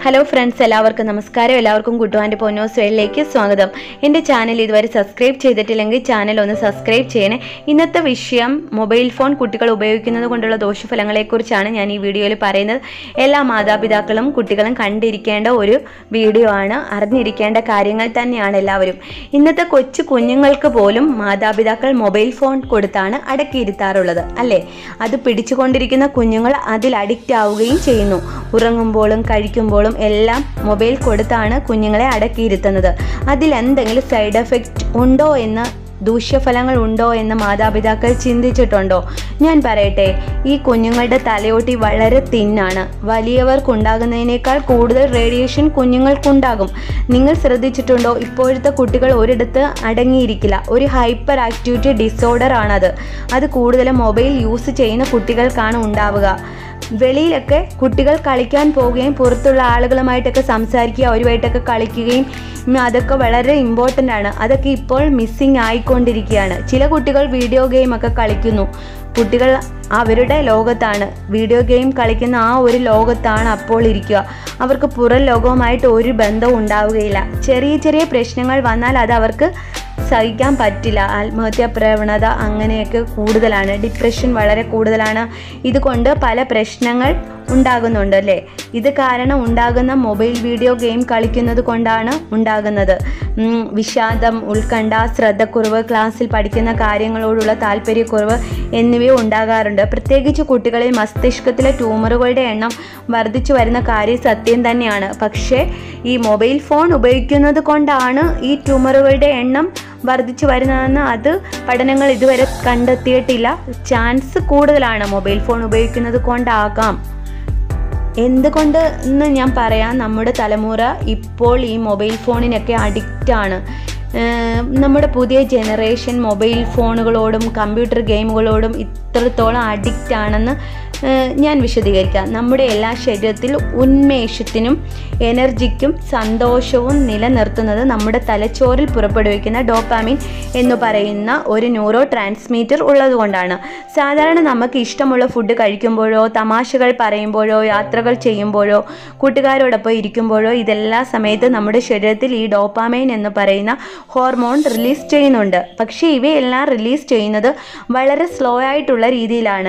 Hello friends, എല്ലാവർക്കും നമസ്കാരം. എല്ലാവർക്കും കുട്ടുവാൻ്റെ ponnusworld സ്വാഗതം. എൻ്റെ ചാനൽ ഇതുവരെ സബ്സ്ക്രൈബ് ചെയ്തിട്ടില്ലെങ്കിൽ ചാനൽ ഒന്ന് സബ്സ്ക്രൈബ് ചെയ്യണേ. ഇന്നത്തെ വിഷയം മൊബൈൽ ഫോൺ കുട്ടികൾ ഉപയോഗിക്കുന്നത് കൊണ്ടുള്ള ദോഷഫലങ്ങളെക്കുറിച്ചാണ് ഞാൻ ഈ വീഡിയോയിൽ പറയുന്നത്. എല്ലാ മാതാപിതാക്കളും കുട്ടികളും കണ്ടിരിക്കേണ്ട ഒരു വീഡിയോ ആണ്. അറിഞ്ഞിരിക്കേണ്ട കാര്യങ്ങൾ തന്നെയാണ് എല്ലാവരും. ഇന്നത്തെ കൊച്ചു കുഞ്ഞുങ്ങൾക്ക് പോലും മാതാപിതാക്കൾ മൊബൈൽ ഫോൺ കൊടുത്താണ് അടക്കിയിരുത്താറുള്ളത് അല്ലേ? അത് പിടിച്ചുകൊണ്ടിരിക്കുന്ന കുഞ്ഞുങ്ങൾ അതിൽ അഡിക്റ്റ് ആവുകയും ചെയ്യുന്നു. ഉറങ്ങുമ്പോഴും കഴിക്കുമ്പോഴും എല്ലാം മൊബൈൽ കൊടുത്താണ് കുഞ്ഞുങ്ങളെ അടക്കിയിരുത്തുന്നത്. അതിൽ എന്തെങ്കിലും സൈഡ് എഫക്റ്റ് ഉണ്ടോ എന്ന്, ദൂഷ്യഫലങ്ങൾ ഉണ്ടോ എന്ന് മാതാപിതാക്കൾ ചിന്തിച്ചിട്ടുണ്ടോ? ഞാൻ പറയട്ടെ, ഈ കുഞ്ഞുങ്ങളുടെ തലയോട്ടി വളരെ തിന്നാണ്. വലിയവർക്കുണ്ടാകുന്നതിനേക്കാൾ കൂടുതൽ റേഡിയേഷൻ കുഞ്ഞുങ്ങൾക്കുണ്ടാകും. നിങ്ങൾ ശ്രദ്ധിച്ചിട്ടുണ്ടോ? ഇപ്പോഴത്തെ കുട്ടികൾ ഒരിടത്ത് അടങ്ങിയിരിക്കില്ല. ഒരു ഹൈപ്പർ ആക്ടിവിറ്റി ഡിസോർഡർ ആണത്. അത് കൂടുതലും മൊബൈൽ യൂസ് ചെയ്യുന്ന കുട്ടികൾക്കാണ് ഉണ്ടാവുക. വെളിയിലൊക്കെ കുട്ടികൾ കളിക്കാൻ പോവുകയും പുറത്തുള്ള ആളുകളുമായിട്ടൊക്കെ സംസാരിക്കുക, അവരുമായിട്ടൊക്കെ കളിക്കുകയും അതൊക്കെ വളരെ ഇമ്പോർട്ടൻ്റ് ആണ്. അതൊക്കെ ഇപ്പോൾ മിസ്സിങ് ആയിക്കൊണ്ടിരിക്കുകയാണ്. ചില കുട്ടികൾ വീഡിയോ ഗെയിമൊക്കെ കളിക്കുന്നു. കുട്ടികൾ അവരുടെ ലോകത്താണ്, വീഡിയോ ഗെയിം കളിക്കുന്ന ആ ഒരു ലോകത്താണ് അപ്പോൾ ഇരിക്കുക. അവർക്ക് പുറം ലോകവുമായിട്ട് ഒരു ബന്ധവും ഉണ്ടാവുകയില്ല. ചെറിയ ചെറിയ പ്രശ്നങ്ങൾ വന്നാൽ അത് അവർക്ക് സഹിക്കാൻ പറ്റില്ല. ആത്മഹത്യാ പ്രവണത അങ്ങനെയൊക്കെ കൂടുതലാണ്. ഡിപ്രഷൻ വളരെ കൂടുതലാണ്. ഇതുകൊണ്ട് പല പ്രശ്നങ്ങൾ ഉണ്ടാകുന്നുണ്ട് അല്ലേ? ഇത് കാരണം ഉണ്ടാകുന്ന മൊബൈൽ വീഡിയോ ഗെയിം കളിക്കുന്നത് കൊണ്ടാണ് ഉണ്ടാകുന്നത്. വിഷാദം, ഉത്കണ്ഠ, ശ്രദ്ധക്കുറവ്, ക്ലാസ്സിൽ പഠിക്കുന്ന കാര്യങ്ങളോടുള്ള താല്പര്യക്കുറവ് എന്നിവയും ഉണ്ടാകാറുണ്ട്. പ്രത്യേകിച്ച് കുട്ടികളിൽ മസ്തിഷ്കത്തിലെ ട്യൂമറുകളുടെ എണ്ണം വർദ്ധിച്ചു വരുന്ന കാര്യം സത്യം തന്നെയാണ്. പക്ഷേ ഈ മൊബൈൽ ഫോൺ ഉപയോഗിക്കുന്നത് കൊണ്ടാണ് ഈ ട്യൂമറുകളുടെ എണ്ണം വർദ്ധിച്ചു വരുന്നതെന്ന് അത് പഠനങ്ങൾ ഇതുവരെ കണ്ടെത്തിയിട്ടില്ല. ചാൻസ് കൂടുതലാണ് മൊബൈൽ ഫോൺ ഉപയോഗിക്കുന്നത് കൊണ്ടാകാം. എന്തുകൊണ്ട് എന്ന് ഞാൻ പറയാം. നമ്മുടെ തലമുറ ഇപ്പോൾ ഈ മൊബൈൽ ഫോണിനൊക്കെ അഡിക്റ്റാണ്. നമ്മുടെ പുതിയ ജനറേഷൻ മൊബൈൽ ഫോണുകളോടും കമ്പ്യൂട്ടർ ഗെയിമുകളോടും ഇത്രത്തോളം അഡിക്റ്റ് ആണെന്ന് ഞാൻ വിശദീകരിക്കാം. നമ്മുടെ എല്ലാ ശരീരത്തിൽ ഉന്മേഷത്തിനും എനർജിക്കും സന്തോഷവും നിലനിർത്തുന്നത് നമ്മുടെ തലച്ചോറിൽ പുറപ്പെടുവിക്കുന്ന ഡോപ്പാമിൻ എന്ന് പറയുന്ന ഒരു ന്യൂറോ ട്രാൻസ്മിറ്റർ ഉള്ളതുകൊണ്ടാണ്. സാധാരണ നമുക്ക് ഇഷ്ടമുള്ള ഫുഡ് കഴിക്കുമ്പോഴോ, തമാശകൾ പറയുമ്പോഴോ, യാത്രകൾ ചെയ്യുമ്പോഴോ, കൂട്ടുകാരോടൊപ്പം ഇരിക്കുമ്പോഴോ ഇതെല്ലാ സമയത്ത് നമ്മുടെ ശരീരത്തിൽ ഈ ഡോപ്പാമൈൻ എന്ന് പറയുന്ന ഹോർമോൺ റിലീസ് ചെയ്യുന്നുണ്ട്. പക്ഷേ ഇവയെല്ലാം റിലീസ് ചെയ്യുന്നത് വളരെ സ്ലോ ആയിട്ടുള്ള രീതിയിലാണ്.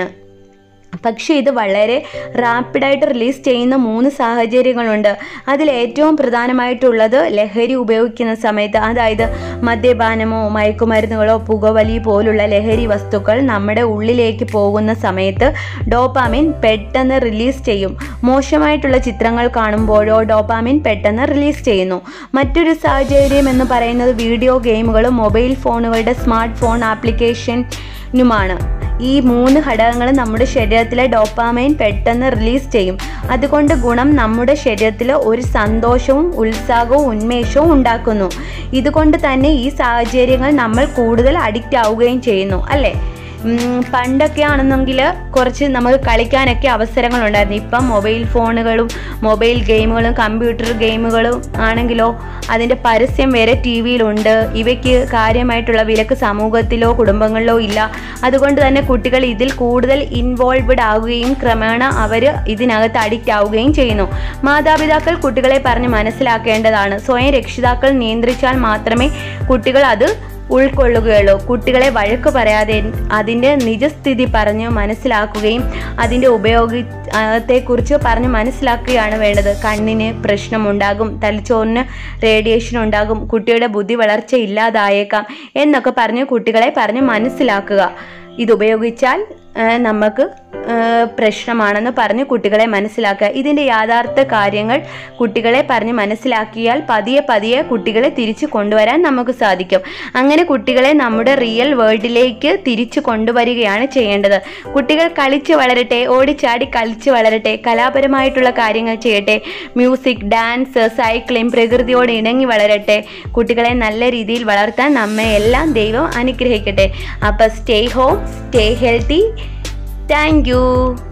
പക്ഷേ ഇത് വളരെ റാപ്പിഡായിട്ട് റിലീസ് ചെയ്യുന്ന 3 സാഹചര്യങ്ങളുണ്ട്. അതിൽ ഏറ്റവും പ്രധാനമായിട്ടുള്ളത് ലഹരി ഉപയോഗിക്കുന്ന സമയത്ത്, അതായത് മദ്യപാനമോ മയക്കുമരുന്നുകളോ പുകവലി പോലുള്ള ലഹരി വസ്തുക്കൾ നമ്മുടെ ഉള്ളിലേക്ക് പോകുന്ന സമയത്ത് ഡോപ്പാമിൻ പെട്ടെന്ന് റിലീസ് ചെയ്യും. മോശമായിട്ടുള്ള ചിത്രങ്ങൾ കാണുമ്പോഴോ ഡോപ്പാമിൻ പെട്ടെന്ന് റിലീസ് ചെയ്യുന്നു. മറ്റൊരു സാഹചര്യം എന്ന് പറയുന്നത് വീഡിയോ ഗെയിമുകളും മൊബൈൽ ഫോണുകളുടെ സ്മാർട്ട് ഫോൺ ആപ്ലിക്കേഷനുമാണ്. ഈ 3 ഘടകങ്ങൾ നമ്മുടെ ശരീരത്തിലെ ഡോപ്പാമൈൻ പെട്ടെന്ന് റിലീസ് ചെയ്യും. അതുകൊണ്ട് ഗുണം നമ്മുടെ ശരീരത്തിൽ ഒരു സന്തോഷവും ഉത്സാഹവും ഉന്മേഷവും ഉണ്ടാക്കുന്നു. ഇതുകൊണ്ട് തന്നെ ഈ സാഹചര്യങ്ങൾ നമ്മൾ കൂടുതൽ അഡിക്റ്റ് ആവുകയും ചെയ്യുന്നു അല്ലേ? പണ്ടൊക്കെ ആണെന്നെങ്കിൽ കുറച്ച് നമുക്ക് കളിക്കാനൊക്കെ അവസരങ്ങളുണ്ടായിരുന്നു. ഇപ്പം മൊബൈൽ ഫോണുകളും മൊബൈൽ ഗെയിമുകളും കമ്പ്യൂട്ടർ ഗെയിമുകളും ആണെങ്കിലോ അതിൻ്റെ പരസ്യം വരെ ടി വിയിലുണ്ട്. ഇവയ്ക്ക് കാര്യമായിട്ടുള്ള വിലക്ക് സമൂഹത്തിലോ കുടുംബങ്ങളിലോ ഇല്ല. അതുകൊണ്ട് തന്നെ കുട്ടികൾ ഇതിൽ കൂടുതൽ ഇൻവോൾവ്ഡ് ആവുകയും ക്രമേണ അവർ ഇതിനകത്ത് അഡിക്റ്റ് ആവുകയും ചെയ്യുന്നു. മാതാപിതാക്കൾ കുട്ടികളെ പറഞ്ഞ് മനസ്സിലാക്കേണ്ടതാണ്. സ്വയം രക്ഷിതാക്കൾ നിയന്ത്രിച്ചാൽ മാത്രമേ കുട്ടികൾ അത് ഉൾക്കൊള്ളുകയുള്ളൂ. കുട്ടികളെ വഴക്ക് പറയാതെ അതിൻ്റെ നിജസ്ഥിതി പറഞ്ഞ് മനസ്സിലാക്കുകയും അതിൻ്റെ ഉപയോഗത്തെക്കുറിച്ച് പറഞ്ഞ് മനസ്സിലാക്കുകയാണ് വേണ്ടത്. കണ്ണിന് പ്രശ്നമുണ്ടാകും, തലച്ചോറിന് റേഡിയേഷൻ ഉണ്ടാകും, കുട്ടിയുടെ ബുദ്ധി വളർച്ച ഇല്ലാതായേക്കാം എന്നൊക്കെ പറഞ്ഞ് കുട്ടികളെ പറഞ്ഞ് മനസ്സിലാക്കുക. ഇതുപയോഗിച്ചാൽ നമുക്ക് പ്രശ്നമാണെന്ന് പറഞ്ഞ് കുട്ടികളെ മനസ്സിലാക്കുക. ഇതിൻ്റെ യാഥാർത്ഥ കാര്യങ്ങൾ കുട്ടികളെ പറഞ്ഞ് മനസ്സിലാക്കിയാൽ പതിയെ പതിയെ കുട്ടികളെ തിരിച്ചു കൊണ്ടുവരാൻ നമുക്ക് സാധിക്കും. അങ്ങനെ കുട്ടികളെ നമ്മുടെ റിയൽ വേൾഡിലേക്ക് തിരിച്ചു കൊണ്ടുവരികയാണ് ചെയ്യേണ്ടത്. കുട്ടികൾ കളിച്ച് വളരട്ടെ, ഓടിച്ചാടി കളിച്ച് വളരട്ടെ, കലാപരമായിട്ടുള്ള കാര്യങ്ങൾ ചെയ്യട്ടെ, മ്യൂസിക്, ഡാൻസ്, സൈക്ലിംഗ്, പ്രകൃതിയോട് ഇണങ്ങി വളരട്ടെ. കുട്ടികളെ നല്ല രീതിയിൽ വളർത്താൻ നമ്മെ എല്ലാം ദൈവം അനുഗ്രഹിക്കട്ടെ. അപ്പോൾ stay home, stay healthy. Thank you.